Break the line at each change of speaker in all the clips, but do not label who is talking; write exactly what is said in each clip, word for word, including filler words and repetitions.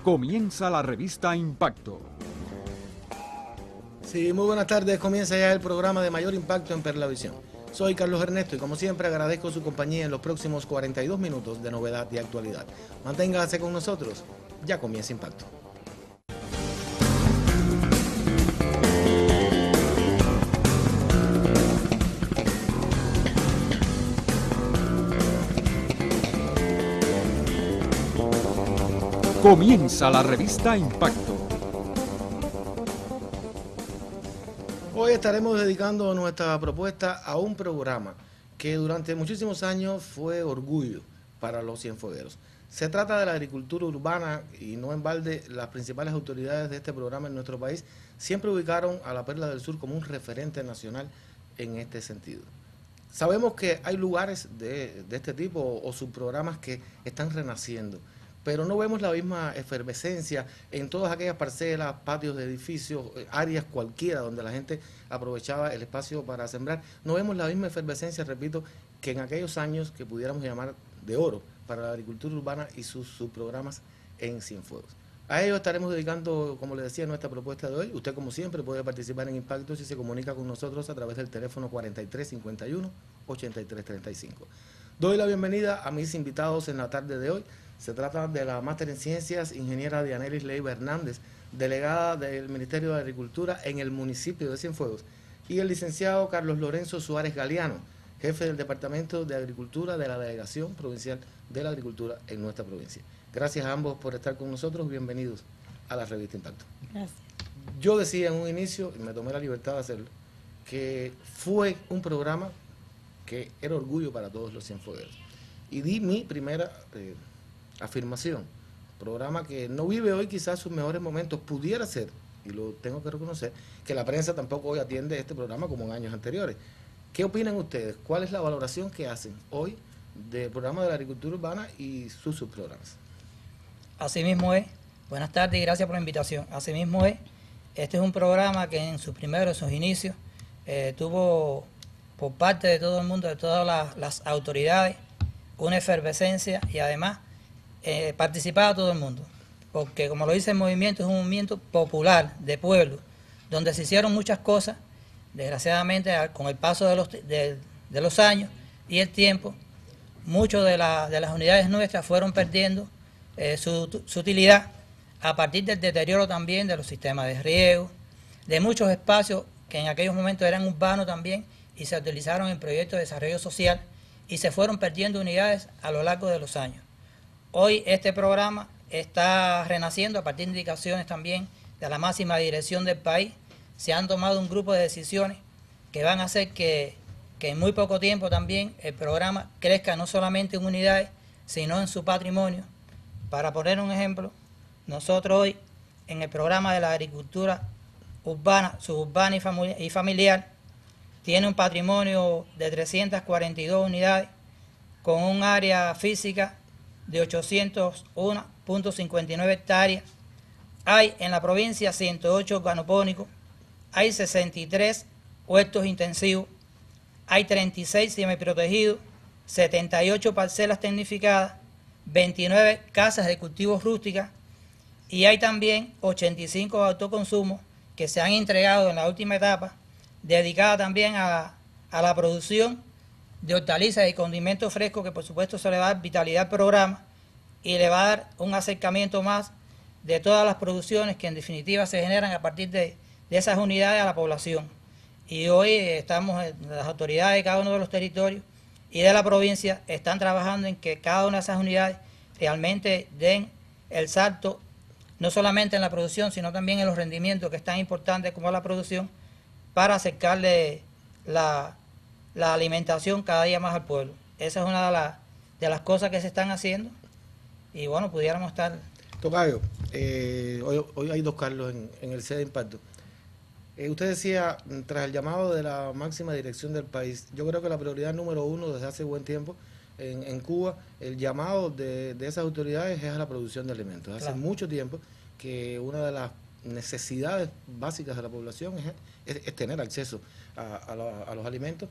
Comienza la revista Impacto.
Sí, muy buenas tardes. Comienza ya el programa de mayor impacto en Perlavisión. Soy Carlos Ernesto y como siempre agradezco su compañía en los próximos cuarenta y dos minutos de novedad y actualidad. Manténgase con nosotros. Ya comienza Impacto.
Comienza la revista Impacto.
Hoy estaremos dedicando nuestra propuesta a un programa que durante muchísimos años fue orgullo para los cienfuegueros. Se trata de la agricultura urbana y no en balde las principales autoridades de este programa en nuestro país siempre ubicaron a la Perla del Sur como un referente nacional en este sentido. Sabemos que hay lugares de, de este tipo o, o subprogramas que están renaciendo, pero no vemos la misma efervescencia en todas aquellas parcelas, patios de edificios, áreas cualquiera donde la gente aprovechaba el espacio para sembrar. No vemos la misma efervescencia, repito, que en aquellos años que pudiéramos llamar de oro para la agricultura urbana y sus, sus programas en Cienfuegos. A ello estaremos dedicando, como les decía, nuestra propuesta de hoy. Usted, como siempre, puede participar en Impacto si se comunica con nosotros a través del teléfono cuarenta y tres cincuenta y uno, ochenta y tres treinta y cinco. Doy la bienvenida a mis invitados en la tarde de hoy. Se trata de la máster en Ciencias, ingeniera Dianelis Leiva Hernández, delegada del Ministerio de Agricultura en el municipio de Cienfuegos, y el licenciado Carlos Lorenzo Suárez Galeano, jefe del Departamento de Agricultura de la Delegación Provincial de la Agricultura en nuestra provincia. Gracias a ambos por estar con nosotros. Bienvenidos a la revista Impacto.
Gracias.
Yo decía en un inicio, y me tomé la libertad de hacerlo, que fue un programa que era orgullo para todos los cienfuegueros. Y di mi primera eh, afirmación. Programa que no vive hoy quizás sus mejores momentos. Pudiera ser, y lo tengo que reconocer, que la prensa tampoco hoy atiende este programa como en años anteriores. ¿Qué opinan ustedes? ¿Cuál es la valoración que hacen hoy del programa de la agricultura urbana y sus subprogramas?
Así mismo es. Buenas tardes y gracias por la invitación. Así mismo es. Este es un programa que en sus primeros, sus inicios, eh, tuvo por parte de todo el mundo, de todas las, las autoridades, una efervescencia y además eh, participaba todo el mundo. Porque como lo dice el movimiento, es un movimiento popular, de pueblo, donde se hicieron muchas cosas. Desgraciadamente, con el paso de los, de, de los años y el tiempo, muchas de, la, de las unidades nuestras fueron perdiendo eh, su, su utilidad a partir del deterioro también de los sistemas de riego, de muchos espacios que en aquellos momentos eran urbanos también y se utilizaron en proyectos de desarrollo social y se fueron perdiendo unidades a lo largo de los años. Hoy este programa está renaciendo a partir de indicaciones también de la máxima dirección del país. Se han tomado un grupo de decisiones que van a hacer que, que en muy poco tiempo también el programa crezca no solamente en unidades, sino en su patrimonio. Para poner un ejemplo, nosotros hoy en el programa de la agricultura urbana, suburbana y familiar, tiene un patrimonio de trescientas cuarenta y dos unidades con un área física de ochocientos uno punto cincuenta y nueve hectáreas. Hay en la provincia ciento ocho organopónicos. Hay sesenta y tres huertos intensivos, hay treinta y seis semiprotegidos, setenta y ocho parcelas tecnificadas, veintinueve casas de cultivos rústicas y hay también ochenta y cinco autoconsumos que se han entregado en la última etapa, dedicada también a, a la producción de hortalizas y condimentos frescos, que por supuesto se le va a dar vitalidad al programa y le va a dar un acercamiento más de todas las producciones que en definitiva se generan a partir de de esas unidades a la población. Y hoy estamos, las autoridades de cada uno de los territorios y de la provincia están trabajando en que cada una de esas unidades realmente den el salto, no solamente en la producción, sino también en los rendimientos, que es tan importante como la producción, para acercarle la, la alimentación cada día más al pueblo. Esa es una de, la, de las cosas que se están haciendo y bueno, pudiéramos estar...
Tocayo, eh, hoy, hoy hay dos Carlos en, en el C de Impacto. Eh, usted decía, tras el llamado de la máxima dirección del país, yo creo que la prioridad número uno desde hace buen tiempo en, en Cuba, el llamado de, de esas autoridades es a la producción de alimentos. Hace claro. mucho tiempo que una de las necesidades básicas de la población es, es, es tener acceso a, a, la, a los alimentos.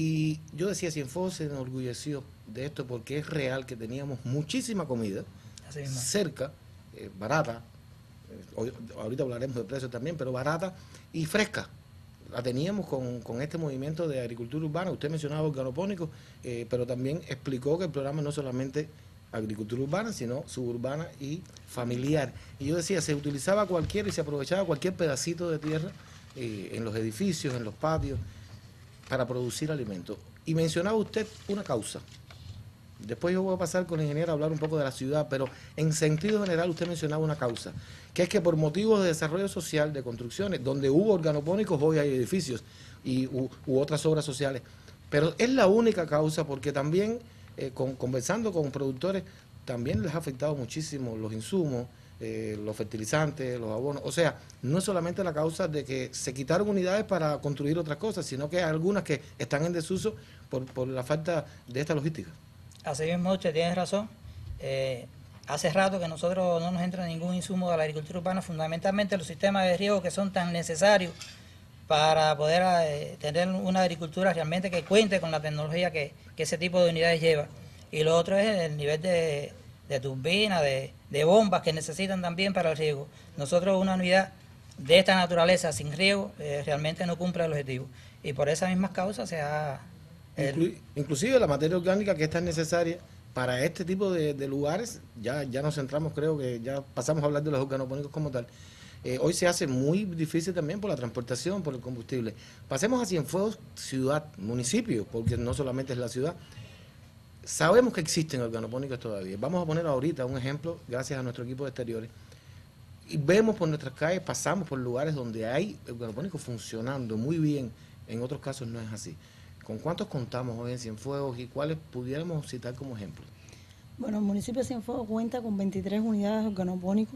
Y yo decía, Cienfuegos se enorgulleció de esto porque es real que teníamos muchísima comida cerca eh, barata, eh, hoy, ahorita hablaremos de precios también, pero barata y fresca. La teníamos con, con este movimiento de agricultura urbana. Usted mencionaba organopónicos, eh, pero también explicó que el programa no solamente agricultura urbana, sino suburbana y familiar. Y yo decía, se utilizaba cualquier y se aprovechaba cualquier pedacito de tierra eh, en los edificios, en los patios, para producir alimentos. Y mencionaba usted una causa. Después yo voy a pasar con el ingeniero a hablar un poco de la ciudad, pero en sentido general usted mencionaba una causa, que es que por motivos de desarrollo social, de construcciones, donde hubo organopónicos, hoy hay edificios y, u, u otras obras sociales. Pero es la única causa porque también, eh, con, conversando con productores, también les ha afectado muchísimo los insumos, eh, los fertilizantes, los abonos. O sea, no es solamente la causa de que se quitaron unidades para construir otras cosas, sino que hay algunas que están en desuso por, por la falta de esta logística.
Así mismo, usted tiene razón. Eh, hace rato que nosotros no nos entra ningún insumo de la agricultura urbana, fundamentalmente los sistemas de riego que son tan necesarios para poder eh, tener una agricultura realmente que cuente con la tecnología que, que ese tipo de unidades lleva. Y lo otro es el nivel de, de turbinas, de, de bombas que necesitan también para el riego. Nosotros una unidad de esta naturaleza sin riego eh, realmente no cumple el objetivo. Y por esas mismas causas se ha...
Inclu inclusive la materia orgánica que es tan necesaria para este tipo de, de lugares, ya, ya nos centramos, creo que ya pasamos a hablar de los organopónicos como tal. Eh, hoy se hace muy difícil también por la transportación, por el combustible. Pasemos a Cienfuegos, ciudad, municipio, porque no solamente es la ciudad. Sabemos que existen organopónicos todavía. Vamos a poner ahorita un ejemplo, gracias a nuestro equipo de exteriores. Y vemos por nuestras calles, pasamos por lugares donde hay organopónicos funcionando muy bien. En otros casos no es así. ¿Con cuántos contamos hoy en Cienfuegos y cuáles pudiéramos citar como ejemplo?
Bueno, el municipio de Cienfuegos cuenta con veintitrés unidades de organopónicos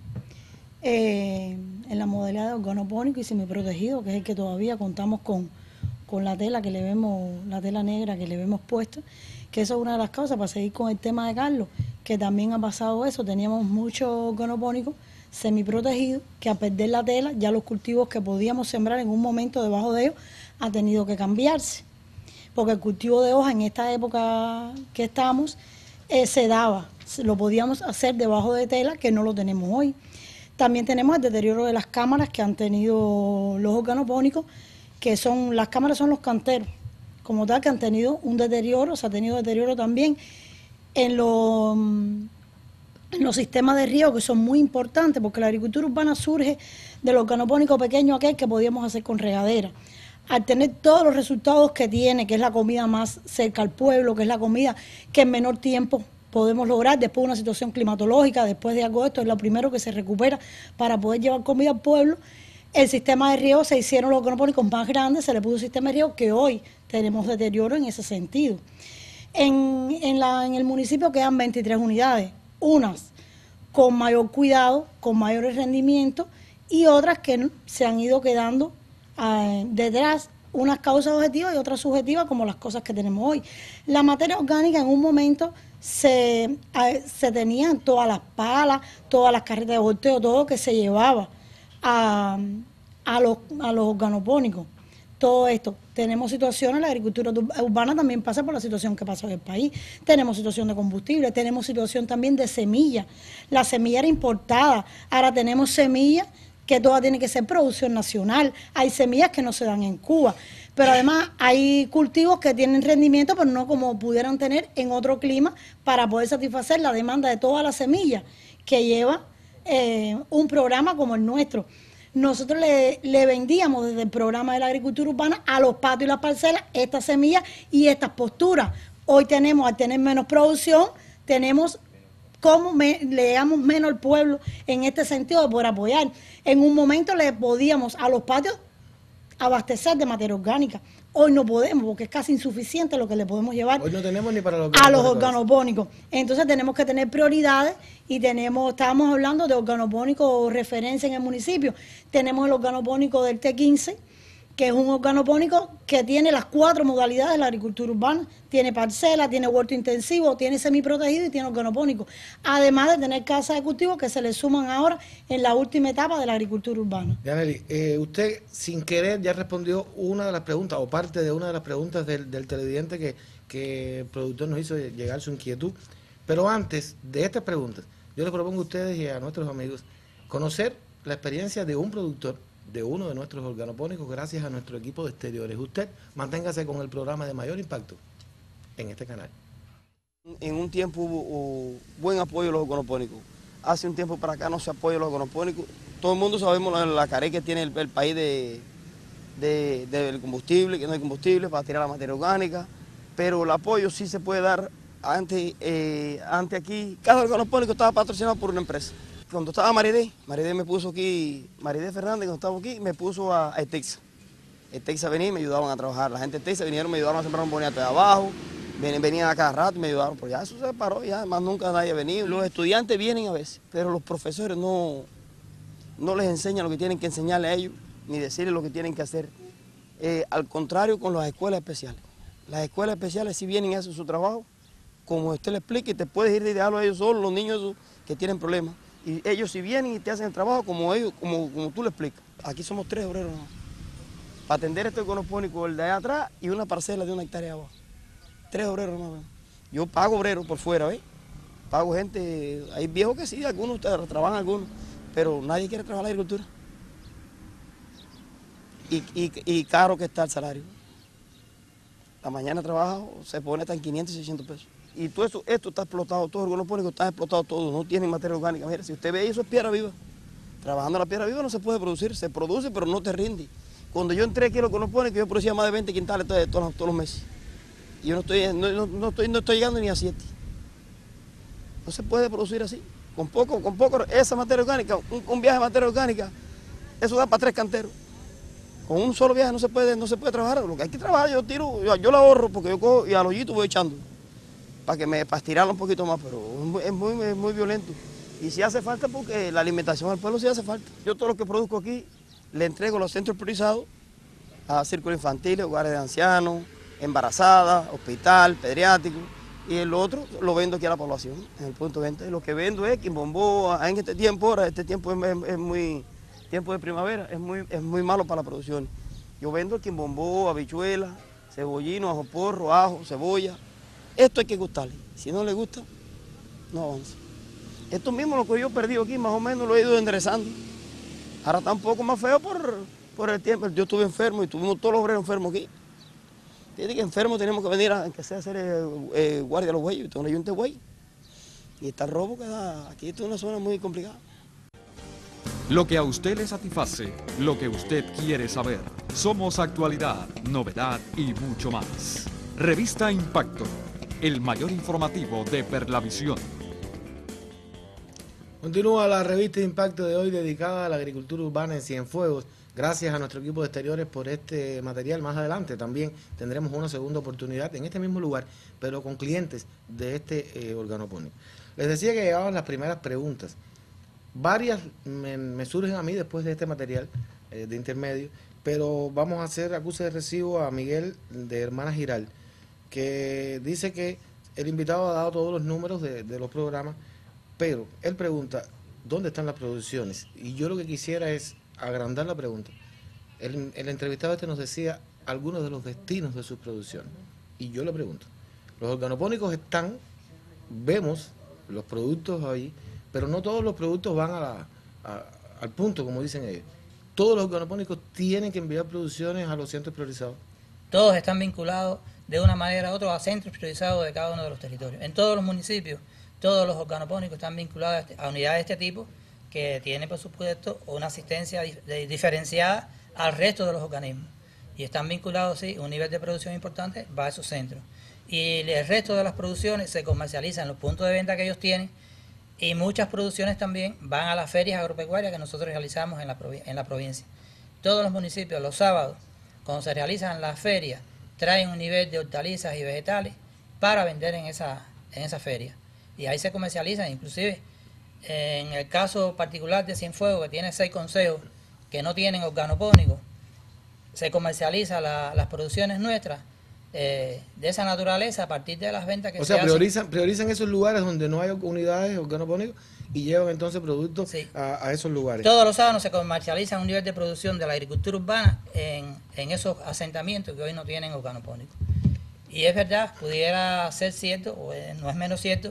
eh, en la modalidad de organopónico y semiprotegido, que es el que todavía contamos con, con la tela que le vemos, la tela negra que le vemos puesta, que eso es una de las causas para seguir con el tema de Carlos, que también ha pasado eso. Teníamos muchos organopónicos semiprotegidos que al perder la tela, ya los cultivos que podíamos sembrar en un momento debajo de ellos ha tenido que cambiarse. Porque el cultivo de hoja en esta época que estamos eh, se daba, lo podíamos hacer debajo de tela, que no lo tenemos hoy. También tenemos el deterioro de las cámaras que han tenido los organopónicos, que son, las cámaras son los canteros, como tal, que han tenido un deterioro, se ha tenido deterioro también en los, en los sistemas de riego, que son muy importantes, porque la agricultura urbana surge del organopónico pequeño aquel que podíamos hacer con regadera. Al tener todos los resultados que tiene, que es la comida más cerca al pueblo, que es la comida que en menor tiempo podemos lograr, después de una situación climatológica, después de algo de esto, es lo primero que se recupera para poder llevar comida al pueblo. El sistema de riego, se hicieron los organopónicos más grandes, se le puso un sistema de riego que hoy tenemos deterioro en ese sentido. En, en, la, en el municipio quedan veintitrés unidades, unas con mayor cuidado, con mayores rendimientos y otras que se han ido quedando Uh, detrás, unas causas objetivas y otras subjetivas, como las cosas que tenemos hoy. La materia orgánica en un momento se, uh, se tenían todas las palas, todas las carretas de volteo, todo lo que se llevaba a, a, los, a los organopónicos. Todo esto. Tenemos situaciones, la agricultura urbana también pasa por la situación que pasa en el país. Tenemos situación de combustible, tenemos situación también de semilla. La semilla era importada, ahora tenemos semillas que toda tiene que ser producción nacional. Hay semillas que no se dan en Cuba, pero además hay cultivos que tienen rendimiento, pero no como pudieran tener en otro clima para poder satisfacer la demanda de todas las semillas que lleva eh, un programa como el nuestro. Nosotros le, le vendíamos desde el programa de la agricultura urbana a los patios y las parcelas estas semillas y estas posturas. Hoy tenemos, al tener menos producción, tenemos cómo me, le damos menos al pueblo en este sentido de poder apoyar. En un momento le podíamos a los patios abastecer de materia orgánica. Hoy no podemos porque es casi insuficiente lo que le podemos llevar.
Hoy no tenemos ni para los
a los organopónicos. Entonces tenemos que tener prioridades y tenemos, estábamos hablando de organopónicos referencia en el municipio. Tenemos el organopónico del T quince, que es un organopónico que tiene las cuatro modalidades de la agricultura urbana. Tiene parcela, tiene huerto intensivo, tiene semiprotegido y tiene organopónico. Además de tener casas de cultivo que se le suman ahora en la última etapa de la agricultura urbana.
Yanely, eh, usted sin querer ya respondió una de las preguntas o parte de una de las preguntas del, del televidente que, que el productor nos hizo llegar su inquietud. Pero antes de estas preguntas, yo les propongo a ustedes y a nuestros amigos conocer la experiencia de un productor de uno de nuestros organopónicos gracias a nuestro equipo de exteriores. Usted manténgase con el programa de mayor impacto en este canal.
En un tiempo hubo, hubo buen apoyo a los organopónicos. Hace un tiempo para acá no se apoya a los organopónicos. Todo el mundo sabemos la, la carencia que tiene el, el país de, de, del combustible, que no hay combustible para tirar la materia orgánica, pero el apoyo sí se puede dar. Antes, eh, antes aquí, cada organopónico estaba patrocinado por una empresa. Cuando estaba Maridé, Maridé me puso aquí, Maridé Fernández, cuando estaba aquí, me puso a, a Etexa. Etexa venía y me ayudaban a trabajar. La gente de Etexa vinieron, me ayudaron a sembrar un boniato de abajo. Venían a cada rato y me ayudaron, pero ya eso se paró, ya más nunca nadie ha venido. Los estudiantes vienen a veces, pero los profesores no, no les enseñan lo que tienen que enseñarle a ellos, ni decirles lo que tienen que hacer. Eh, al contrario con las escuelas especiales. Las escuelas especiales sí vienen y hacen su trabajo, como usted le explica, y te puedes ir y dejarlo a ellos solos, los niños esos que tienen problemas. Y ellos sí vienen y te hacen el trabajo como ellos, como, como tú le explicas. Aquí somos tres obreros, ¿no? Para atender este organopónico, el de allá atrás y una parcela de una hectárea abajo. Tres obreros más. Yo pago obreros por fuera, ¿ves? Pago gente, hay viejos que sí, algunos trabajan algunos, pero nadie quiere trabajar en la agricultura. Y, y, y caro que está el salario. La mañana trabajo se pone hasta en quinientos y seiscientos pesos. Y todo eso, esto está explotado, todos los organopónicos están explotados todos, no tienen materia orgánica. Mira, si usted ve eso es piedra viva. Trabajando la piedra viva no se puede producir, se produce pero no te rinde. Cuando yo entré aquí a los organopónicos yo producía más de veinte quintales todos, todos, todos los meses. Y yo no estoy, no, no, no, estoy, no estoy llegando ni a siete. No se puede producir así. Con poco, con poco, esa materia orgánica, un, un viaje de materia orgánica, eso da para tres canteros. Con un solo viaje no se puede, no se puede trabajar. Lo que hay que trabajar, yo tiro, yo, yo la ahorro porque yo cojo y al hoyito voy echando. Para que me, para estirarlo un poquito más, pero es muy, es muy violento. Y si hace falta porque la alimentación al pueblo sí hace falta. Yo todo lo que produzco aquí le entrego a los centros priorizados, a círculos infantiles, hogares de ancianos, embarazadas, hospital, pediátrico, y el otro lo vendo aquí a la población, en el punto de venta. Y lo que vendo es Quimbombo, en este tiempo, ahora, este tiempo es, es, es muy, tiempo de primavera, es muy, es muy malo para la producción. Yo vendo Quimbombo, habichuela, cebollino, ajo porro, ajo, cebolla. Esto hay que gustarle, si no le gusta, no avanza. Esto mismo lo que yo he perdido aquí, más o menos lo he ido enderezando. Ahora está un poco más feo por, por el tiempo. Yo estuve enfermo y tuvimos todos los obreros enfermos aquí. Tiene que enfermos tenemos que venir a, que sea, a hacer eh, eh, guardia a los bueyes, tengo una yunta de buey. Y está el robo que da, aquí esto es una zona muy complicada.
Lo que a usted le satisface, lo que usted quiere saber. Somos actualidad, novedad y mucho más. Revista Impacto, el mayor informativo de Perlavisión.
Continúa la revista Impacto de hoy dedicada a la agricultura urbana en Cienfuegos. Gracias a nuestro equipo de exteriores por este material. Más adelante también tendremos una segunda oportunidad en este mismo lugar, pero con clientes de este eh, organopónico. Les decía que llegaban las primeras preguntas. Varias me, me surgen a mí después de este material eh, de intermedio, pero vamos a hacer acuse de recibo a Miguel de Hermanas Giral, que dice que el invitado ha dado todos los números de, de los programas, pero él pregunta, ¿dónde están las producciones? Y yo lo que quisiera es agrandar la pregunta. El, el entrevistado este nos decía algunos de los destinos de sus producciones. Y yo le pregunto, los organopónicos están, vemos los productos ahí, pero no todos los productos van a la, a, al punto, como dicen ellos. Todos los organopónicos tienen que enviar producciones a los centros priorizados.
Todos están vinculados de una manera u otra a centros priorizados de cada uno de los territorios. En todos los municipios, todos los organopónicos están vinculados a, este, a unidades de este tipo, que tiene, por supuesto, una asistencia dif de, diferenciada al resto de los organismos. Y están vinculados, sí, un nivel de producción importante va a esos centros. Y el resto de las producciones se comercializan en los puntos de venta que ellos tienen, y muchas producciones también van a las ferias agropecuarias que nosotros realizamos en la, en la provincia. Todos los municipios, los sábados, cuando se realizan las ferias, traen un nivel de hortalizas y vegetales para vender en esa, en esa feria. Y ahí se comercializan, inclusive, en el caso particular de Cienfuegos, que tiene seis consejos que no tienen organopónicos, se comercializan la, las producciones nuestras eh, de esa naturaleza a partir de las ventas que se hacen.
O sea, priorizan, priorizan esos lugares donde no hay unidades organopónicos y llevan entonces productos sí. a, a esos lugares.
Todos los sábados se comercializa un nivel de producción de la agricultura urbana en, en esos asentamientos que hoy no tienen organopónicos. Y es verdad, pudiera ser cierto, o no es menos cierto,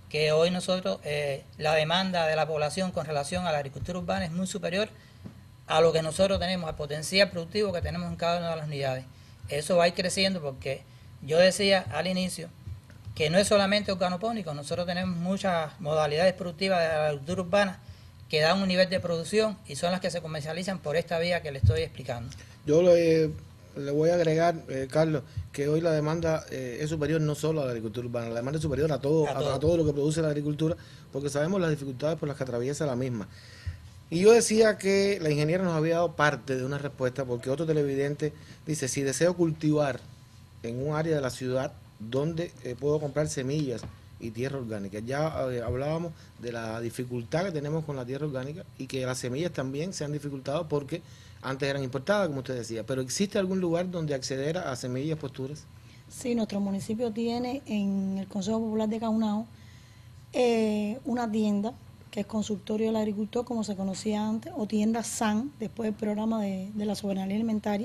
que hoy nosotros, eh, la demanda de la población con relación a la agricultura urbana es muy superior a lo que nosotros tenemos, al potencial productivo que tenemos en cada una de las unidades. Eso va a ir creciendo porque yo decía al inicio que no es solamente organopónico, nosotros tenemos muchas modalidades productivas de la agricultura urbana que dan un nivel de producción y son las que se comercializan por esta vía que le estoy explicando.
Yo le, le voy a agregar, eh, Carlos, que hoy la demanda eh, es superior no solo a la agricultura urbana, la demanda es superior a todo,
A
a,
todo.
a todo lo que produce la agricultura, porque sabemos las dificultades por las que atraviesa la misma. Y yo decía que la ingeniera nos había dado parte de una respuesta, porque otro televidente dice, si deseo cultivar en un área de la ciudad, ¿dónde eh, puedo comprar semillas y tierra orgánica? Ya eh, hablábamos de la dificultad que tenemos con la tierra orgánica y que las semillas también se han dificultado porque antes eran importadas, como usted decía. Pero ¿existe algún lugar donde acceder a, a semillas posturas?
Sí, nuestro municipio tiene en el Consejo Popular de Caunao eh, una tienda que es Consultorio del Agricultor, como se conocía antes, o tienda S A N, después del programa de, de la soberanía alimentaria,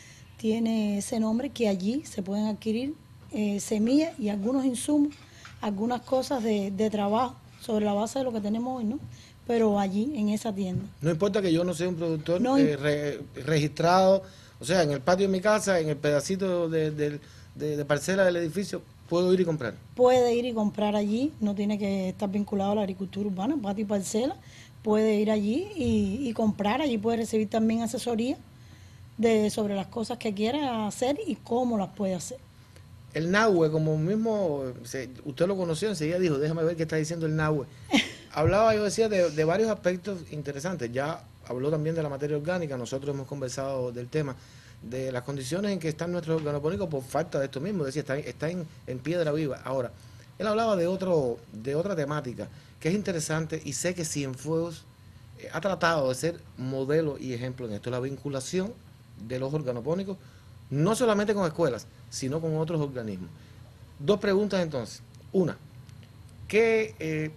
tiene ese nombre, que allí se pueden adquirir eh, semillas y algunos insumos, algunas cosas de, de trabajo sobre la base de lo que tenemos hoy, ¿no? Pero allí, en esa tienda.
No importa que yo no sea un productor
No,
eh, re- registrado, o sea, en el patio de mi casa, en el pedacito de, de, de, de parcela del edificio, puedo ir y comprar.
Puede ir y comprar allí, no tiene que estar vinculado a la agricultura urbana, patio y parcela, puede ir allí y, y comprar, allí puede recibir también asesoría de sobre las cosas que quiera hacer y cómo las puede hacer.
El nahue, como mismo, se- usted lo conoció, enseguida dijo, déjame ver qué está diciendo el nahue. Hablaba, yo decía, de, de varios aspectos interesantes. Ya habló también de la materia orgánica, nosotros hemos conversado del tema, de las condiciones en que están nuestros organopónicos por falta de esto mismo, es decir, está, está en, en piedra viva. Ahora, él hablaba de otro de otra temática que es interesante y sé que Cienfuegos eh, ha tratado de ser modelo y ejemplo en esto, la vinculación de los organopónicos, no solamente con escuelas, sino con otros organismos. Dos preguntas entonces. Una, ¿qué eh,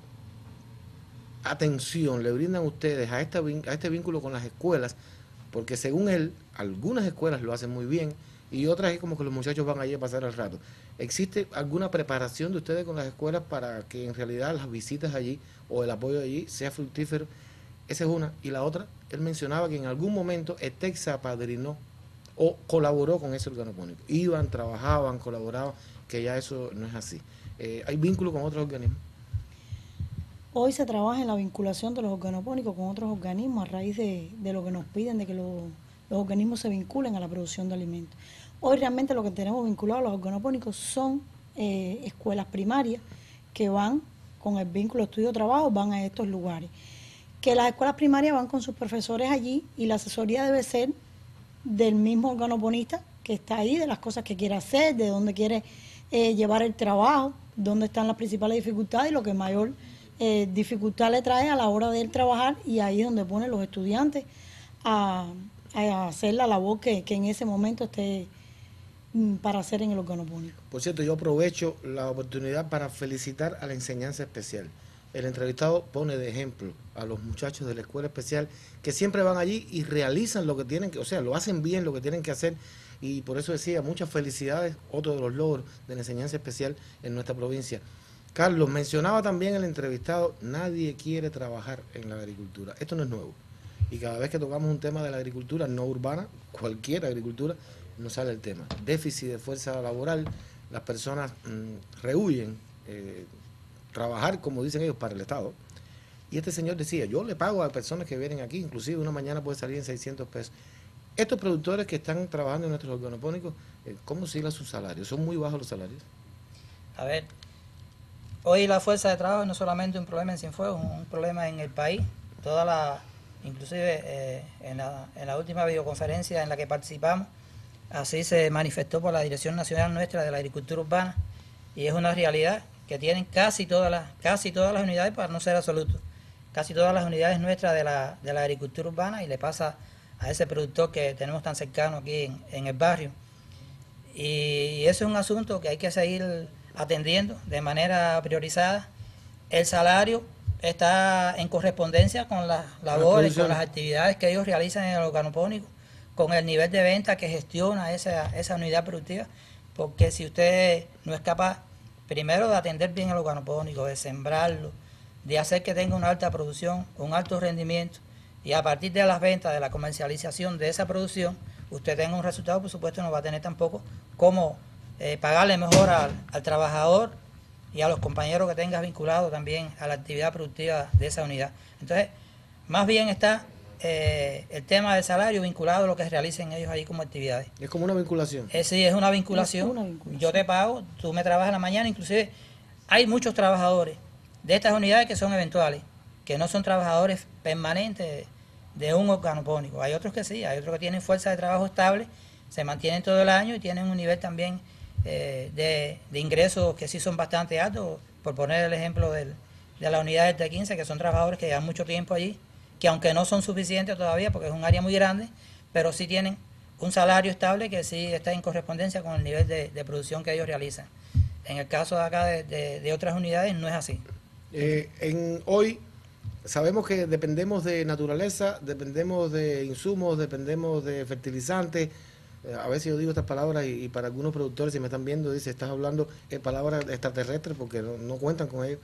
atención le brindan ustedes a, esta, vin- a este vínculo con las escuelas? Porque según él, algunas escuelas lo hacen muy bien y otras es como que los muchachos van allí a pasar el rato. ¿Existe alguna preparación de ustedes con las escuelas para que en realidad las visitas allí o el apoyo allí sea fructífero? Esa es una. Y la otra, él mencionaba que en algún momento ETEXA apadrinó o colaboró con ese organopónico. Iban, trabajaban, colaboraban, que ya eso no es así. Eh, ¿Hay vínculo con otros organismos?
Hoy se trabaja en la vinculación de los organopónicos con otros organismos a raíz de, de lo que nos piden, de que los, los organismos se vinculen a la producción de alimentos. Hoy realmente lo que tenemos vinculado a los organopónicos son eh, escuelas primarias que van con el vínculo estudio-trabajo, van a estos lugares. Que las escuelas primarias van con sus profesores allí y la asesoría debe ser del mismo organoponista que está ahí, de las cosas que quiere hacer, de dónde quiere eh, llevar el trabajo, dónde están las principales dificultades y lo que mayor eh, dificultad le trae a la hora de él trabajar, y ahí es donde ponen los estudiantes a, a hacer la labor que, que en ese momento esté mm, para hacer en el organopónico.
Por cierto, yo aprovecho la oportunidad para felicitar a la enseñanza especial. El entrevistado pone de ejemplo a los muchachos de la escuela especial que siempre van allí y realizan lo que tienen que, o sea, lo hacen bien, lo que tienen que hacer, y por eso decía, muchas felicidades, otro de los logros de la enseñanza especial en nuestra provincia. Carlos, mencionaba también el entrevistado, nadie quiere trabajar en la agricultura. Esto no es nuevo. Y cada vez que tocamos un tema de la agricultura no urbana, cualquier agricultura, nos sale el tema. Déficit de fuerza laboral, las personas mmm, rehuyen eh, trabajar, como dicen ellos, para el Estado. Y este señor decía, yo le pago a personas que vienen aquí, inclusive una mañana puede salir en seiscientos pesos. Estos productores que están trabajando en nuestros organopónicos, eh, ¿cómo oscila sus salarios? ¿Son muy bajos los salarios?
A ver, hoy la fuerza de trabajo no es solamente un problema en Cienfuegos, es un problema en el país. Toda la, inclusive eh, en, la, en la última videoconferencia en la que participamos, así se manifestó por la Dirección Nacional nuestra de la Agricultura Urbana, y es una realidad que tienen casi todas las, casi todas las unidades, para no ser absoluto, casi todas las unidades nuestras de la, de la agricultura urbana, y le pasa a ese productor que tenemos tan cercano aquí en, en el barrio. Y eso es un asunto que hay que seguir atendiendo de manera priorizada. El salario está en correspondencia con las labores, con las actividades que ellos realizan en el organopónico, con el nivel de venta que gestiona esa, esa unidad productiva, porque si usted no es capaz primero de atender bien el organopónico, de sembrarlo, de hacer que tenga una alta producción, un alto rendimiento, y a partir de las ventas, de la comercialización de esa producción, usted tenga un resultado, por supuesto no va a tener tampoco cómo eh, pagarle mejor al, al trabajador y a los compañeros que tengas vinculados también a la actividad productiva de esa unidad. Entonces, más bien está eh, el tema del salario vinculado a lo que realicen ellos ahí como actividades.
Es como una vinculación.
Eh, sí, es una vinculación.
Es una vinculación.
Yo te pago, tú me trabajas en la mañana, inclusive hay muchos trabajadores de estas unidades que son eventuales, que no son trabajadores permanentes de un organopónico. Hay otros que sí, hay otros que tienen fuerza de trabajo estable, se mantienen todo el año y tienen un nivel también eh, de, de ingresos que sí son bastante altos. Por poner el ejemplo del, de la unidad del T quince, que son trabajadores que llevan mucho tiempo allí, que aunque no son suficientes todavía porque es un área muy grande, pero sí tienen un salario estable que sí está en correspondencia con el nivel de, de producción que ellos realizan. En el caso de acá de, de, de otras unidades no es así.
Eh, en hoy sabemos que dependemos de naturaleza, dependemos de insumos, dependemos de fertilizantes. Eh, a veces yo digo estas palabras y, y para algunos productores, si me están viendo, dice, estás hablando de palabras extraterrestres porque no, no cuentan con ellos.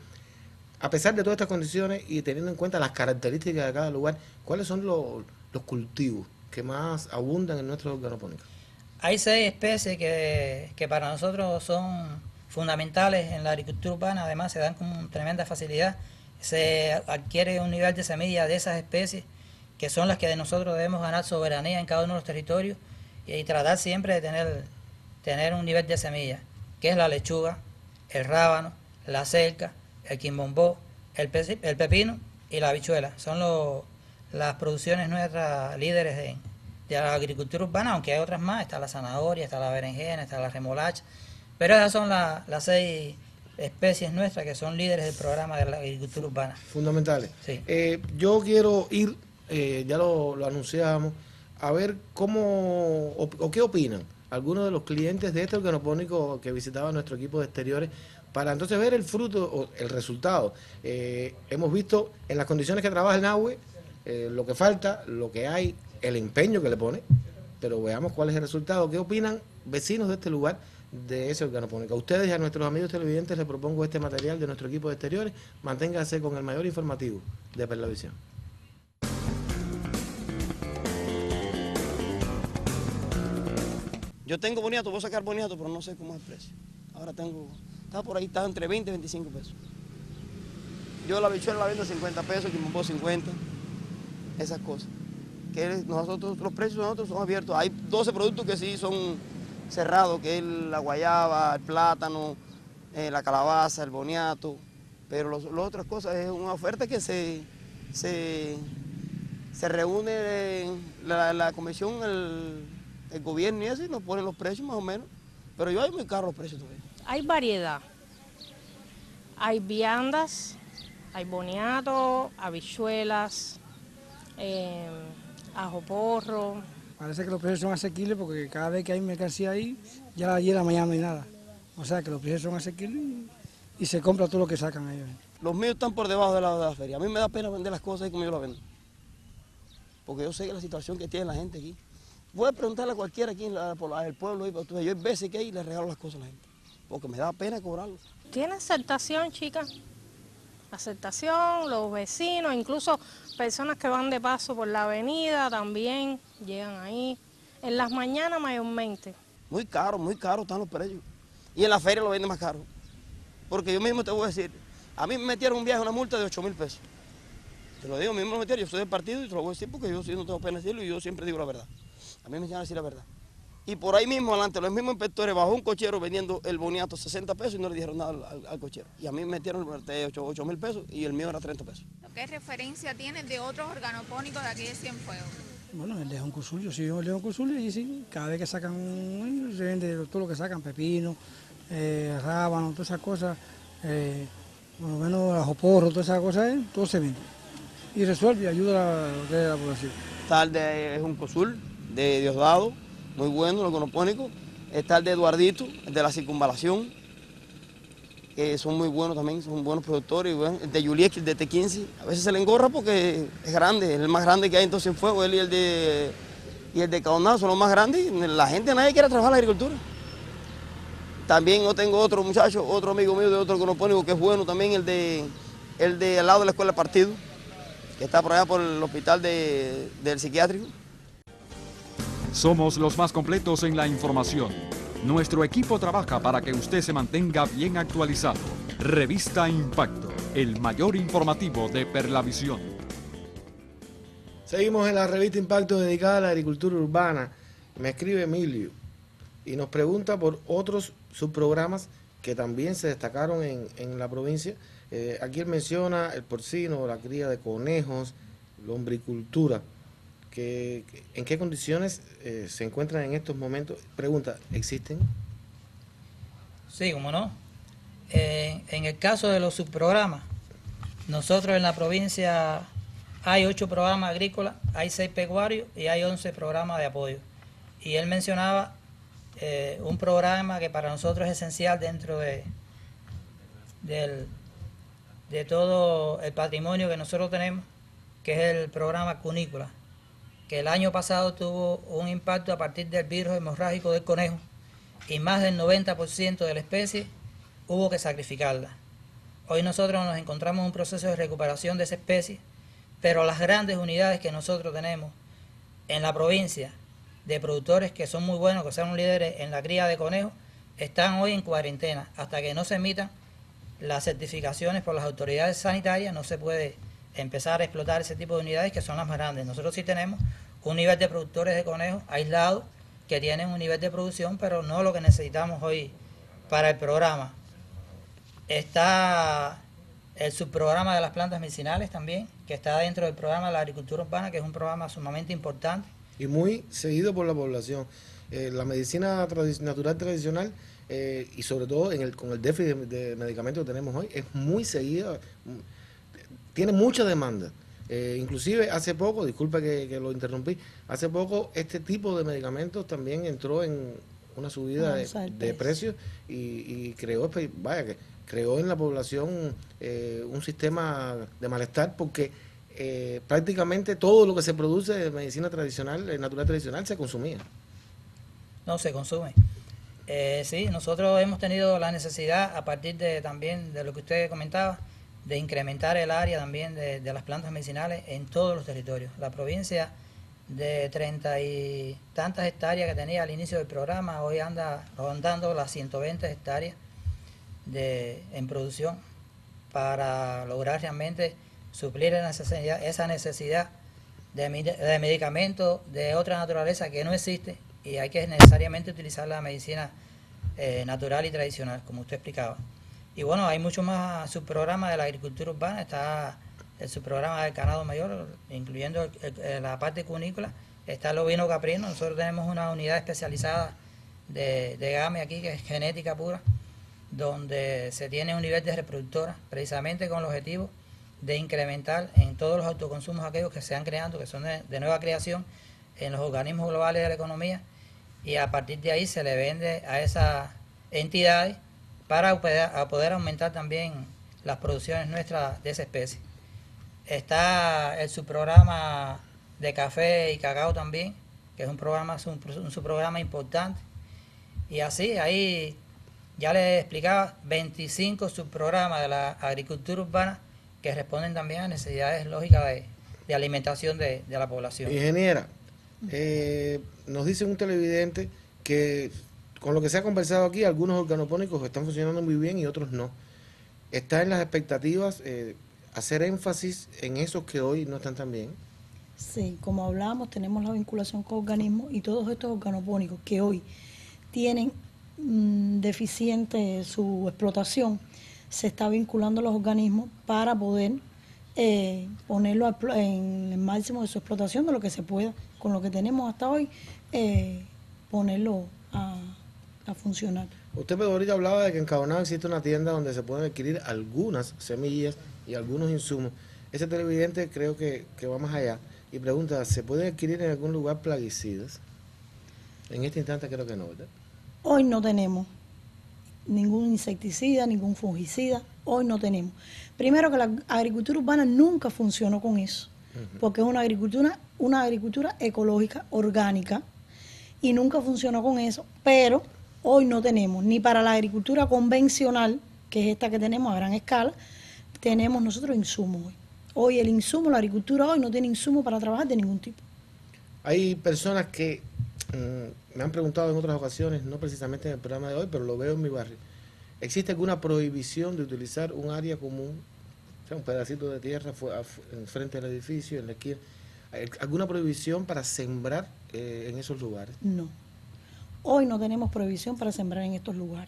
A pesar de todas estas condiciones y teniendo en cuenta las características de cada lugar, ¿cuáles son los, los cultivos que más abundan en nuestros organopónicos?
Hay seis especies que, que para nosotros son fundamentales en la agricultura urbana, además se dan con tremenda facilidad. Se adquiere un nivel de semilla de esas especies, que son las que de nosotros debemos ganar soberanía en cada uno de los territorios y, y tratar siempre de tener, tener un nivel de semilla, que es la lechuga, el rábano, la selca, el quimbombó, el, pe el pepino y la habichuela. Son los, las producciones nuestras líderes de, de la agricultura urbana, aunque hay otras más, está la zanahoria, está la berenjena, está la remolacha, pero esas son la, las seis especies nuestras que son líderes del programa de la agricultura urbana.
Fundamentales.
Sí.
Eh, yo quiero ir, eh, ya lo, lo anunciábamos, a ver cómo o, o qué opinan algunos de los clientes de este organopónico que visitaban nuestro equipo de exteriores, para entonces ver el fruto o el resultado. Eh, hemos visto en las condiciones que trabaja el Nahue, eh, lo que falta, lo que hay, el empeño que le pone, pero veamos cuál es el resultado. ¿Qué opinan vecinos de este lugar de ese organopónico? A ustedes y a nuestros amigos televidentes les propongo este material de nuestro equipo de exteriores. Manténganse con el mayor informativo de Perlavisión.
Yo tengo boniato, voy a sacar boniato, pero no sé cómo es el precio. Ahora tengo, está por ahí, está entre veinte y veinticinco pesos. Yo la bichuela la vendo a cincuenta pesos, quimbombó cincuenta, esas cosas. Que nosotros, los precios de nosotros son abiertos. Hay doce productos que sí son cerrados, que es la guayaba, el plátano, eh, la calabaza, el boniato, pero las otras cosas es una oferta que se, se, se reúne la, la comisión, el, el gobierno y eso, y nos ponen los precios más o menos, pero yo hay muy caros los precios todavía.
Hay variedad, hay viandas, hay boniato, habichuelas, eh, ajo porro.
Parece que los precios son asequibles porque cada vez que hay mercancía ahí, ya ayer a la mañana no hay nada. O sea que los precios son asequibles y, y se compra todo lo que sacan ellos.
Los míos están por debajo de la, de la feria. A mí me da pena vender las cosas ahí como yo las vendo. Porque yo sé la situación que tiene la gente aquí. Voy a preguntarle a cualquiera aquí en la, por la, el pueblo. Yo hay veces que hay y le regalo las cosas a la gente. Porque me da pena cobrarlo.
Tiene aceptación, chicas. Aceptación, los vecinos, incluso personas que van de paso por la avenida también llegan ahí. En las mañanas mayormente.
Muy caro, muy caro están los precios. Y en la feria lo venden más caro. Porque yo mismo te voy a decir, a mí me metieron un viaje, una multa de ocho mil pesos. Te lo digo, a mí me lo metieron, yo soy del partido y te lo voy a decir porque yo sí no tengo pena decirlo y yo siempre digo la verdad. A mí me enseñan a decir la verdad. Y por ahí mismo adelante, los mismos inspectores bajó un cochero vendiendo el boniato sesenta pesos y no le dijeron nada al, al, al cochero. Y a mí me metieron ocho mil pesos y el mío era treinta pesos.
¿Qué referencia tienes de otros organopónicos de aquí de Cienfuegos?
Bueno, el León Cursulio, sí, el León Cursulio y sí, cada vez que sacan, se vende todo lo que sacan, pepino, eh, rábano, todas esas cosas, eh, por lo menos ajo porro, todas esas cosas, eh, todo se vende. Y resuelve y ayuda a lo que es la población.
Tal de es un cosul de Diosdado, muy bueno, el organopónico. Está el de Eduardito, el de la circunvalación, que son muy buenos también, son buenos productores. Bueno, el de Yuliek, el de T quince, a veces se le engorra porque es grande, es el más grande que hay entonces en Fuego, él y el de, y el de Caonado son los más grandes. La gente, nadie quiere trabajar en la agricultura. También yo tengo otro muchacho, otro amigo mío de otro agronopónico que es bueno también, el de, el de al lado de la escuela Partido, que está por allá por el hospital de, del psiquiátrico.
Somos los más completos en la información. Nuestro equipo trabaja para que usted se mantenga bien actualizado. Revista Impacto, el mayor informativo de Perlavisión.
Seguimos en la revista Impacto dedicada a la agricultura urbana. Me escribe Emilio y nos pregunta por otros subprogramas que también se destacaron en, en la provincia. Eh, aquí él menciona el porcino, la cría de conejos, lombricultura. Que, ¿En qué condiciones eh, se encuentran en estos momentos? Pregunta, ¿existen?
Sí, cómo no. Eh, en el caso de los subprogramas, nosotros en la provincia hay ocho programas agrícolas, hay seis pecuarios y hay once programas de apoyo. Y él mencionaba eh, un programa que para nosotros es esencial dentro de, del, de todo el patrimonio que nosotros tenemos, que es el programa cunícola, que el año pasado tuvo un impacto a partir del virus hemorrágico del conejo y más del noventa por ciento de la especie hubo que sacrificarla. Hoy nosotros nos encontramos en un proceso de recuperación de esa especie, pero las grandes unidades que nosotros tenemos en la provincia de productores que son muy buenos, que son líderes en la cría de conejos, están hoy en cuarentena. Hasta que no se emitan las certificaciones por las autoridades sanitarias, no se puede empezar a explotar ese tipo de unidades que son las más grandes. Nosotros sí tenemos un nivel de productores de conejos aislados que tienen un nivel de producción, pero no lo que necesitamos hoy para el programa. Está el subprograma de las plantas medicinales también, que está dentro del programa de la agricultura urbana, que es un programa sumamente importante.
Y muy seguido por la población. Eh, la medicina tradi- natural tradicional, eh, y sobre todo en el, con el déficit de, de medicamentos que tenemos hoy, es muy seguida, tiene mucha demanda. Eh, inclusive hace poco, disculpa que, que lo interrumpí, hace poco este tipo de medicamentos también entró en una subida de, de precios y, y creó, vaya que creó en la población eh, un sistema de malestar porque eh, prácticamente todo lo que se produce de medicina tradicional, eh, natural tradicional, se consumía.
No, se consume. Eh, sí, nosotros hemos tenido la necesidad, a partir de también de lo que usted comentaba, de incrementar el área también de, de las plantas medicinales en todos los territorios. La provincia de treinta y tantas hectáreas que tenía al inicio del programa, hoy anda rondando las ciento veinte hectáreas de, en producción para lograr realmente suplir esa necesidad, esa necesidad de, de medicamentos de otra naturaleza que no existe y hay que necesariamente utilizar la medicina eh, natural y tradicional, como usted explicaba. Y bueno, hay muchos más subprogramas de la agricultura urbana, está el subprograma del ganado mayor, incluyendo el, el, la parte cunícola, está el ovino caprino. Nosotros tenemos una unidad especializada de, de G A M E aquí, que es genética pura, donde se tiene un nivel de reproductora, precisamente con el objetivo de incrementar en todos los autoconsumos aquellos que se han creando, que son de, de nueva creación en los organismos globales de la economía, y a partir de ahí se le vende a esas entidades para poder, a poder aumentar también las producciones nuestras de esa especie. Está el subprograma de café y cacao también, que es un programa, un, un subprograma importante. Y así, ahí ya les explicaba, veinticinco subprogramas de la agricultura urbana que responden también a necesidades lógicas de, de alimentación de, de la población.
Ingeniera, eh, nos dice un televidente que con lo que se ha conversado aquí, algunos organopónicos están funcionando muy bien y otros no. ¿Está en las expectativas eh, hacer énfasis en esos que hoy no están tan bien?
Sí, como hablábamos, tenemos la vinculación con organismos y todos estos organopónicos que hoy tienen mmm, deficiente su explotación, se está vinculando a los organismos para poder eh, ponerlo en el máximo de su explotación de lo que se pueda, con lo que tenemos hasta hoy, eh, ponerlo a... a funcionar.
Usted pero ahorita hablaba de que en Cabonao existe una tienda donde se pueden adquirir algunas semillas y algunos insumos. Ese televidente creo que, que va más allá y pregunta, ¿se pueden adquirir en algún lugar plaguicidas? En este instante creo que no, ¿verdad?
Hoy no tenemos ningún insecticida, ningún fungicida, hoy no tenemos. Primero que la agricultura urbana nunca funcionó con eso, uh-huh. porque es una agricultura, una agricultura ecológica, orgánica, y nunca funcionó con eso, pero Hoy no tenemos ni para la agricultura convencional, que es esta que tenemos a gran escala, tenemos nosotros insumos hoy. Hoy el insumo, la agricultura hoy no tiene insumo para trabajar de ningún tipo.
Hay personas que mmm, me han preguntado en otras ocasiones, no precisamente en el programa de hoy, pero lo veo en mi barrio. ¿Existe alguna prohibición de utilizar un área común, o sea, un pedacito de tierra enfrente del edificio, en la esquina? ¿Alguna prohibición para sembrar eh, en esos lugares?
No. Hoy no tenemos prohibición para sembrar en estos lugares.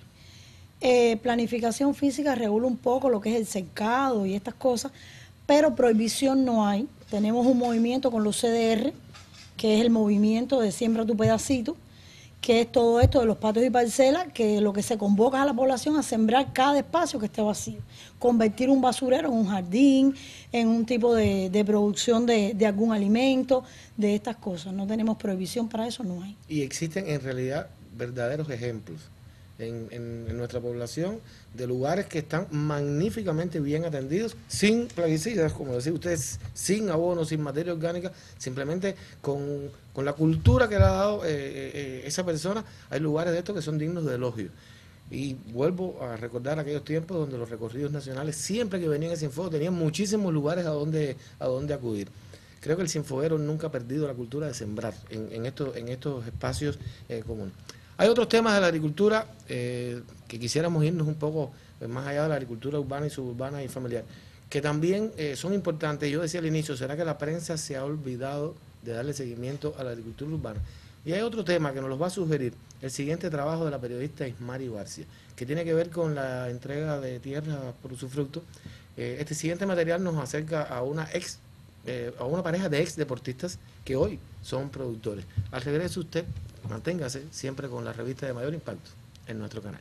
Eh, planificación física regula un poco lo que es el cercado y estas cosas, pero prohibición no hay. Tenemos un movimiento con los C D R, que es el movimiento de Siembra tu Pedacito, que es todo esto de los patios y parcelas, que lo que se convoca a la población a sembrar cada espacio que esté vacío, convertir un basurero en un jardín, en un tipo de, de producción de, de algún alimento, de estas cosas. No tenemos prohibición para eso, no hay.
Y existen en realidad verdaderos ejemplos en, en, en nuestra población de lugares que están magníficamente bien atendidos, sin plaguicidas, como decía ustedes, sin abono, sin materia orgánica, simplemente con, con la cultura que le ha dado eh, eh, esa persona. Hay lugares de estos que son dignos de elogio. Y vuelvo a recordar aquellos tiempos donde los recorridos nacionales, siempre que venían a Cienfuegos, tenían muchísimos lugares a donde, a donde acudir. Creo que el cienfueguero nunca ha perdido la cultura de sembrar en, en, estos, en estos espacios eh, comunes. Hay otros temas de la agricultura eh, que quisiéramos irnos un poco eh, más allá de la agricultura urbana y suburbana y familiar, que también eh, son importantes. Yo decía al inicio, ¿será que la prensa se ha olvidado de darle seguimiento a la agricultura urbana? Y hay otro tema que nos los va a sugerir el siguiente trabajo de la periodista Ismari Barcia, que tiene que ver con la entrega de tierra por usufructo. Eh, este siguiente material nos acerca a una ex eh, a una pareja de ex deportistas que hoy son productores. Al regreso usted manténgase siempre con la revista de mayor impacto en nuestro canal.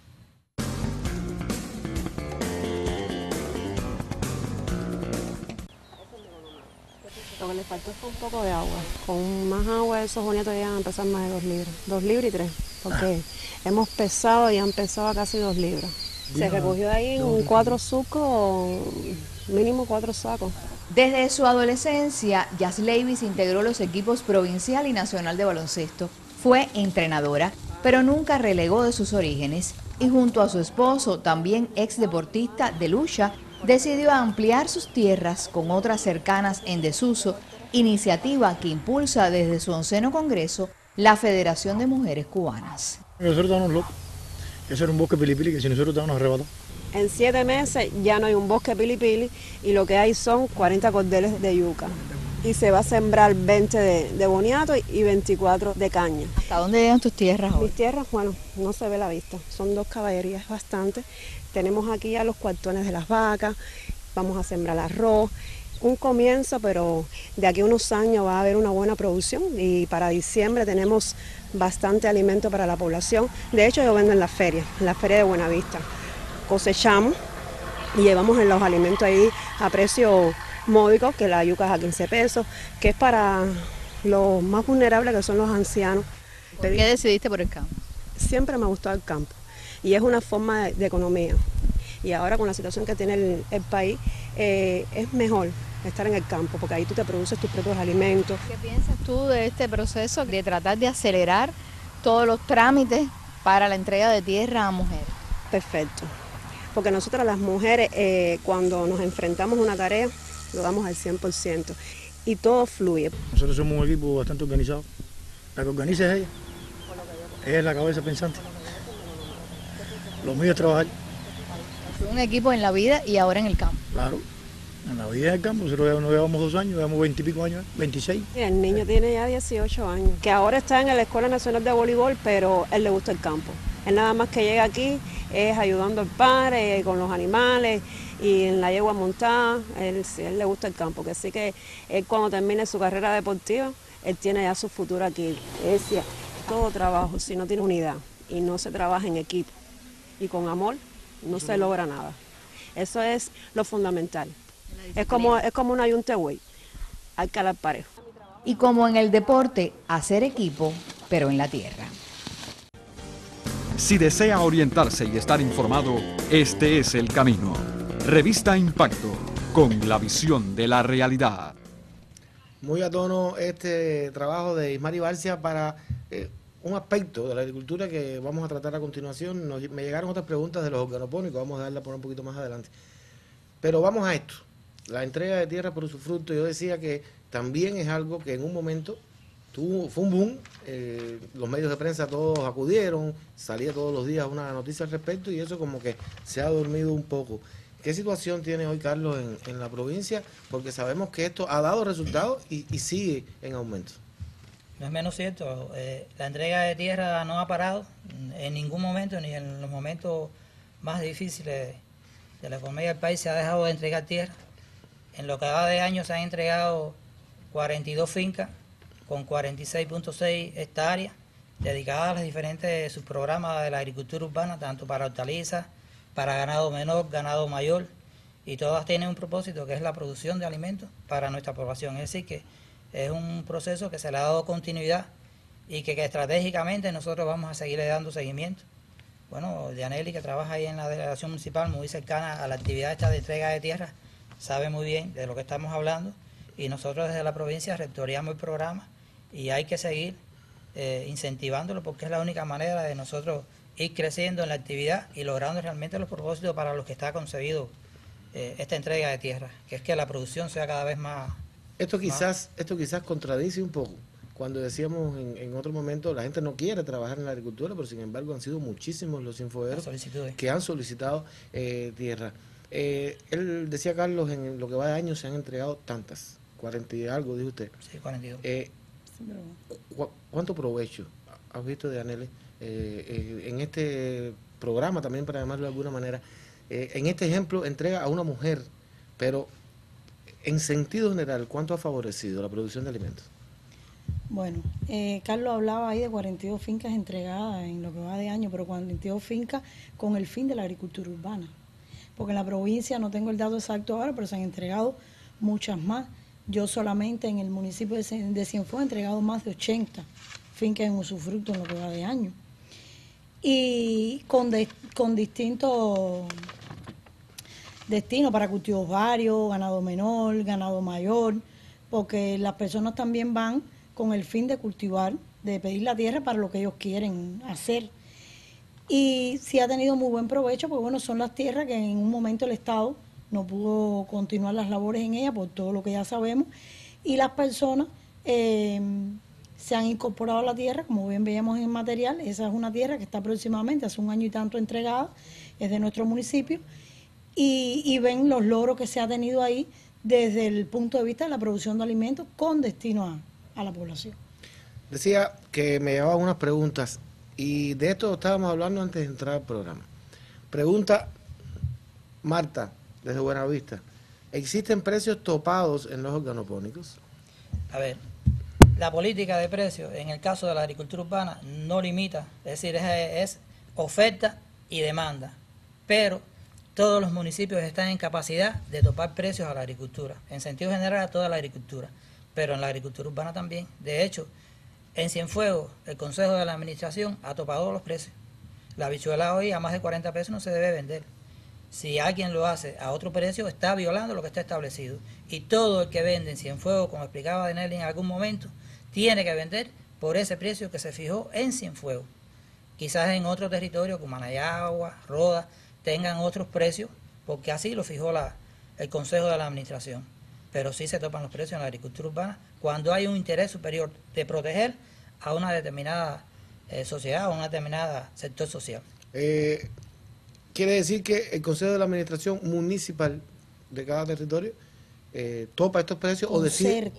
Lo que le faltó fue un poco de agua. Con más agua esos boniatos ya van a pesar más de dos libras. Dos libras y tres. Porque hemos pesado y han pesado a casi dos libras. Se recogió ahí en cuatro sucos, mínimo cuatro sacos.
Desde su adolescencia, Jazz Leivis integró los equipos provincial y nacional de baloncesto. Fue entrenadora, pero nunca relegó de sus orígenes. Y junto a su esposo, también ex deportista de lucha, decidió ampliar sus tierras con otras cercanas en desuso, iniciativa que impulsa desde su onceno congreso la Federación de Mujeres Cubanas.
Nosotros estamos locos. Eso era un bosque pilipili que si nosotros estábamos arrebatados.
En siete meses ya no hay un bosque pilipili y lo que hay son cuarenta cordeles de yuca. Y se va a sembrar veinte de, de boniato y veinticuatro de caña.
¿Hasta dónde llegan tus tierras hoy?
Mis tierras, bueno, no se ve la vista. Son dos caballerías, es bastante. Tenemos aquí ya los cuartones de las vacas, vamos a sembrar arroz. Un comienzo, pero de aquí a unos años va a haber una buena producción y para diciembre tenemos bastante alimento para la población. De hecho, yo vendo en la feria, en la feria de Buenavista. Cosechamos y llevamos los alimentos ahí a precio módico, que la yuca es a quince pesos, que es para los más vulnerables, que son los ancianos.
¿Por qué decidiste por el campo?
Siempre me gustó el campo y es una forma de, de economía. Y ahora con la situación que tiene el, el país, eh, es mejor estar en el campo, porque ahí tú te produces tus propios alimentos.
¿Qué piensas tú de este proceso de tratar de acelerar todos los trámites para la entrega de tierra a mujeres?
Perfecto, porque nosotras las mujeres eh, cuando nos enfrentamos a una tarea, lo damos al cien por ciento y todo fluye.
Nosotros somos un equipo bastante organizado. La que organiza es ella. Ella es la cabeza pensante. Lo mío es trabajar.
Un equipo en la vida y ahora en el campo.
Claro, en la vida en el campo. Nosotros no llevamos dos años, llevamos veintipico años, veintiséis.
El niño tiene ya dieciocho años, que ahora está en la Escuela Nacional de Voleibol, pero él le gusta el campo. Él nada más que llega aquí es ayudando al padre con los animales y en la yegua montada. Él, sí, él le gusta el campo, que sí que él cuando termine su carrera deportiva, él tiene ya su futuro aquí. Él decía, todo trabajo, si no tiene unidad y no se trabaja en equipo y con amor, no se logra nada. Eso es lo fundamental. Es como, es como una yuntegüey, hay que hablar parejo.
Y como en el deporte, hacer equipo, pero en la tierra.
Si desea orientarse y estar informado, este es el camino. Revista Impacto, con la visión de la realidad.
Muy a tono este trabajo de Ismari Barcia para eh, un aspecto de la agricultura que vamos a tratar a continuación. Nos, me llegaron otras preguntas de los organopónicos, vamos a darla por un poquito más adelante. Pero vamos a esto, la entrega de tierra por usufructo. Yo decía que también es algo que en un momento tuvo, fue un boom, eh, los medios de prensa todos acudieron, salía todos los días una noticia al respecto y eso como que se ha dormido un poco. ¿Qué situación tiene hoy, Carlos, en, en la provincia? Porque sabemos que esto ha dado resultados y, y sigue en aumento.
No es menos cierto, eh, la entrega de tierra no ha parado en ningún momento, ni en los momentos más difíciles de la economía del país se ha dejado de entregar tierra. En lo que va de año se han entregado cuarenta y dos fincas con cuarenta y seis punto seis hectáreas dedicadas a los diferentes subprogramas de la agricultura urbana, tanto para hortalizas, para ganado menor, ganado mayor, y todas tienen un propósito que es la producción de alimentos para nuestra población. Es decir, que es un proceso que se le ha dado continuidad y que, que estratégicamente nosotros vamos a seguirle dando seguimiento. Bueno, Dianelli, que trabaja ahí en la delegación municipal muy cercana a la actividad esta de entrega de tierra, sabe muy bien de lo que estamos hablando y nosotros desde la provincia rectoreamos el programa y hay que seguir eh, incentivándolo porque es la única manera de nosotros ir creciendo en la actividad y logrando realmente los propósitos para los que está concebido eh, esta entrega de tierra, que es que la producción sea cada vez más...
Esto quizás, esto quizás contradice un poco. Cuando decíamos en, en otro momento, la gente no quiere trabajar en la agricultura, pero sin embargo han sido muchísimos los infoderos que han solicitado eh, tierra. Eh, él decía, Carlos, en lo que va de año se han entregado tantas, cuarenta y algo, dijo usted.
Sí, cuarenta y dos.
Eh, ¿cu ¿Cuánto provecho has visto de Dianelli eh, eh, en este programa, también para llamarlo de alguna manera? Eh, en este ejemplo, entrega a una mujer, pero en sentido general, ¿cuánto ha favorecido la producción de alimentos?
Bueno, eh, Carlos hablaba ahí de cuarenta y dos fincas entregadas en lo que va de año, pero cuarenta y dos fincas con el fin de la agricultura urbana. Porque en la provincia, no tengo el dato exacto ahora, pero se han entregado muchas más. Yo solamente en el municipio de Cienfuegos he entregado más de ochenta fincas en usufructo en lo que va de año. Y con, de, con distintos destinos para cultivos varios, ganado menor, ganado mayor, porque las personas también van con el fin de cultivar, de pedir la tierra para lo que ellos quieren hacer. Y sí ha tenido muy buen provecho, porque bueno, son las tierras que en un momento el Estado no pudo continuar las labores en ellas por todo lo que ya sabemos, y las personas eh, se han incorporado a la tierra, como bien veíamos en el material. Esa es una tierra que está aproximadamente hace un año y tanto entregada, es de nuestro municipio, y, y ven los logros que se ha tenido ahí desde el punto de vista de la producción de alimentos con destino a, a la población.
Decía que me llevaban unas preguntas, y de esto estábamos hablando antes de entrar al programa. Pregunta Marta, desde Buenavista. ¿Existen precios topados en los organopónicos?
A ver, la política de precios en el caso de la agricultura urbana no limita, es decir, es, es oferta y demanda, pero todos los municipios están en capacidad de topar precios a la agricultura, en sentido general a toda la agricultura, pero en la agricultura urbana también. De hecho, en Cienfuegos, el Consejo de la Administración ha topado los precios. La habichuela hoy a más de cuarenta pesos no se debe vender. Si alguien lo hace a otro precio, está violando lo que está establecido. Y todo el que vende en Cienfuegos, como explicaba Dianelli en algún momento, tiene que vender por ese precio que se fijó en Cienfuegos. Quizás en otro territorio, como Manayagua, Roda, tengan otros precios, porque así lo fijó la, el Consejo de la Administración. Pero sí se topan los precios en la agricultura urbana cuando hay un interés superior de proteger a una determinada eh, sociedad, a un determinado sector social.
Eh, quiere decir que el Consejo de la Administración Municipal de cada territorio eh, topa estos precios o decide,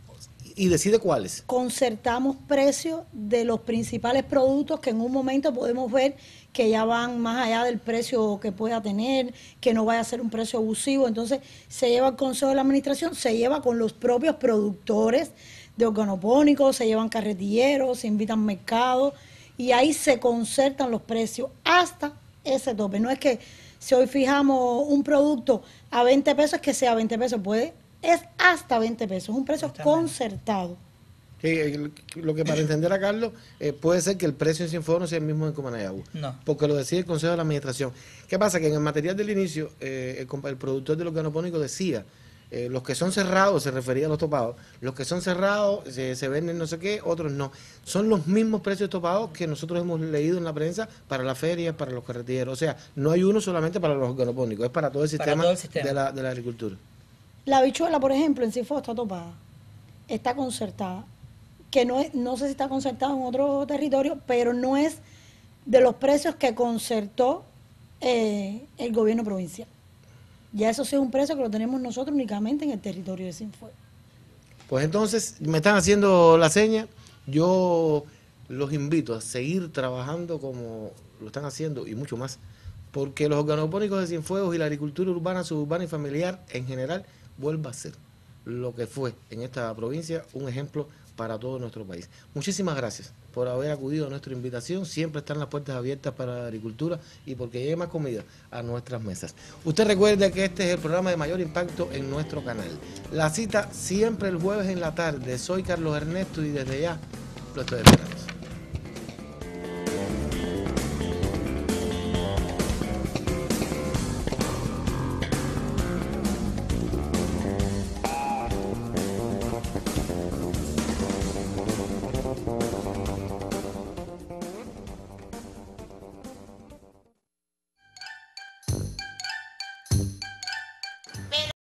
y decide cuáles.
Concertamos precios de los principales productos que en un momento podemos ver que ya van más allá del precio que pueda tener, que no vaya a ser un precio abusivo. Entonces se lleva al Consejo de la Administración, se lleva con los propios productores de organopónicos, se llevan carretilleros, se invitan mercados y ahí se concertan los precios hasta ese tope. No es que si hoy fijamos un producto a veinte pesos, es que sea veinte pesos, puede, es hasta veinte pesos, es un precio concertado.
Eh, lo que para entender a Carlos, eh, puede ser que el precio en Cienfuegos no sea el mismo en Comanayagua,
no,
porque lo decide el Consejo de la Administración. ¿Qué pasa? Que en el material del inicio, eh, el, el productor del organopónico decía Eh, los que son cerrados, se refería a los topados, los que son cerrados se, se venden no sé qué, otros no. Son los mismos precios topados que nosotros hemos leído en la prensa para las ferias, para los carretilleros. O sea, no hay uno solamente para los organopónicos, es para todo el sistema,
todo el sistema.
De, la, de la agricultura.
La habichuela, por ejemplo, en Cienfuegos está topada, está concertada, que no es, no sé si está concertada en otro territorio, pero no es de los precios que concertó eh, el gobierno provincial. Ya eso sí es un precio que lo tenemos nosotros únicamente en el territorio de Cienfuegos.
Pues entonces, me están haciendo la seña, yo los invito a seguir trabajando como lo están haciendo y mucho más, porque los organopónicos de Cienfuegos y la agricultura urbana, suburbana y familiar en general vuelva a ser lo que fue en esta provincia un ejemplo para todo nuestro país. Muchísimas gracias por haber acudido a nuestra invitación. Siempre están las puertas abiertas para la agricultura y porque llegue más comida a nuestras mesas. Usted recuerde que este es el programa de mayor impacto en nuestro canal. La cita siempre el jueves en la tarde. Soy Carlos Ernesto y desde ya lo estoy esperando.